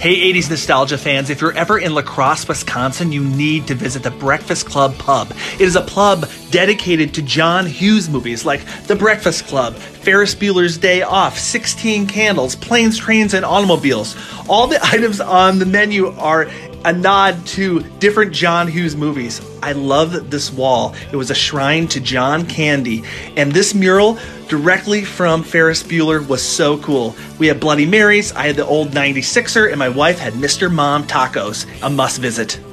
Hey 80s nostalgia fans, if you're ever in LaCrosse, Wisconsin, you need to visit the Breakfast Club Pub. It is a pub dedicated to John Hughes movies like The Breakfast Club, Ferris Bueller's Day Off, 16 Candles, Planes, Trains, and Automobiles. All the items on the menu are a nod to different John Hughes movies. I love this wall. It was a shrine to John Candy, and this mural directly from Ferris Bueller was so cool. We had Bloody Marys, I had the old 96er, and my wife had Mr. Mom tacos. A must visit.